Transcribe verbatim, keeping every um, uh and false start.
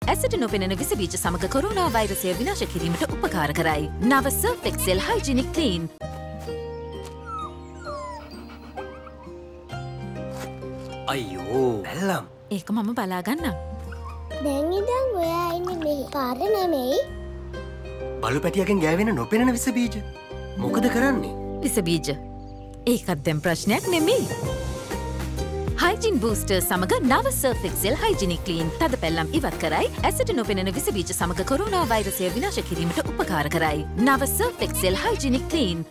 ඇසට නොපෙනෙන විස බීජ සමග කොරෝනා වෛරසය විනාශ කිරීමට උපකාර කරයි. නව සර්ෆ් එක්සෙල් හයිජිනික් ක්ලීන්. අයියෝ බැල්ලම්. ඒක මම බලා ගන්නම්. දැන් ඉඳන් ඔයා ඉන්නේ මෙහි. පාර නෙමෙයි. බලු පැටියකින් ගෑවෙන නොපෙනෙන විස බීජ. මොකද කරන්නේ? විස බීජ. ඒකත් දැන් ප්‍රශ්නයක් නෙමෙයි. හයිජින් බූස්ටර් සමග නව සර්ෆ් එක්සෙල් හයිජිනික් ක්ලීන් තද පැල්ලම් ඉවත් කරයි. ඇසට නොපෙනෙන විස බීජ සමග කොරෝනා වෛරසය විනාශ කිරීමට උපකාර කරයි. නව සර්ෆ් එක්සෙල් හයිජිනික් ක්ලීන්.